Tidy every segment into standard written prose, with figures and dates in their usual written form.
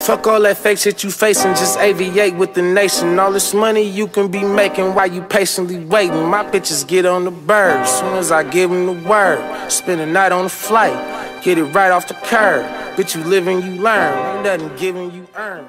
Fuck all that fake shit you facing, just aviate with the nation. All this money you can be making while you patiently waiting. My bitches get on the bird soon as I give them the word. Spend the night on the flight, get it right off the curb. Bitch, you live and you learn, ain't nothing given you earn.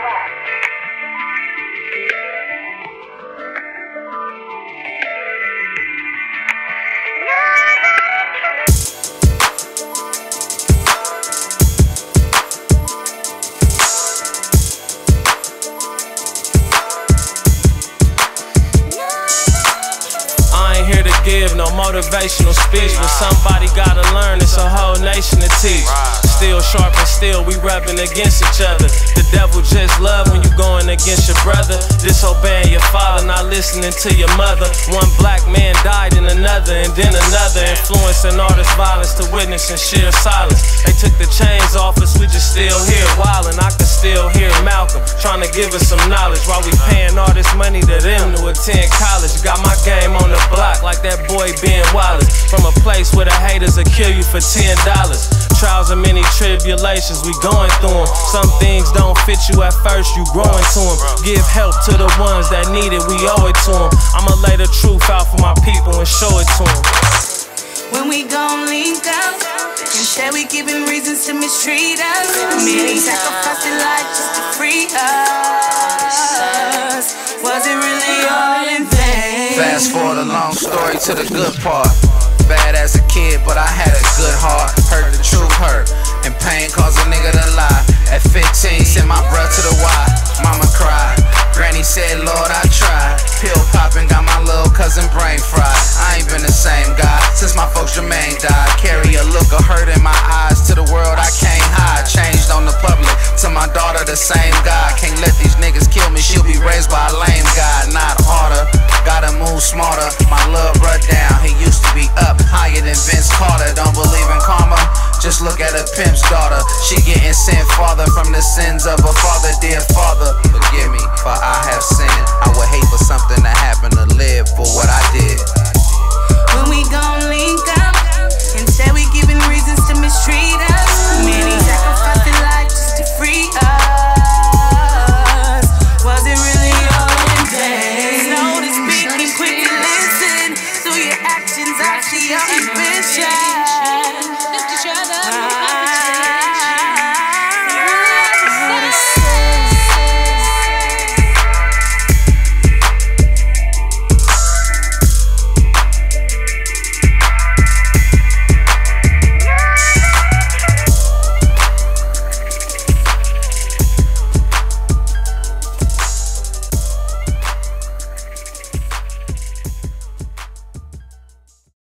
Give no motivational speech, but somebody gotta learn, it's a whole nation to teach. Still sharp and still we rubbing against each other. The devil just love when you going against your brother. Disobeying your father, not listening to your mother. One black man died and another another. Influencing all this violence to witness and sheer silence. They took the chains off us, we just still here wildin'. I can still hear Malcolm trying to give us some knowledge while we paying all this money to them to attend college. Got my game on the block like that boy Ben Wallace. From a place where the haters will kill you for $10. Trials and many tribulations we going through them. Some things don't fit you at first, you growing to them. Give help to the ones that need it, we owe it to them. I'ma lay the truth out for my people and show it to them. When we gon' link up and share, we giving reasons to mistreat us. Many sacrificed their life just to free us. Was it really all in vain? Fast forward a long story to the good part. Bad as a kid, but I had a good heart. Hurt the truth hurt, and pain caused a nigga to lie. At 15, sent my bruh to the Y. Mama cried, Granny said, Lord, I tried. Pill popping, got my little cousin brain fried. I ain't been the same guy since my folks Jermaine died. Carry a look of hurt in my eyes to the world I can't hide. Changed on the public, to my daughter the same guy. Can't let these niggas kill me, she'll be raised by a lame guy. Not harder, gotta move smarter. My little bruh down, he used to be up higher than Vince Carter. Don't believe in karma? Just look at a pimp's daughter. She getting sent farther from the sins of her father. Dear Father, forgive me, for I have